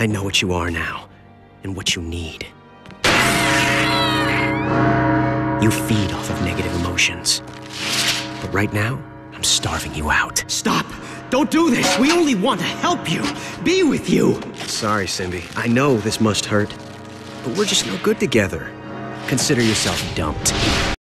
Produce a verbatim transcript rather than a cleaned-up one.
I know what you are now, and what you need. You feed off of negative emotions. But right now, I'm starving you out. Stop! Don't do this! We only want to help you! Be with you! Sorry, Simbi. I know this must hurt. But we're just no good together. Consider yourself dumped.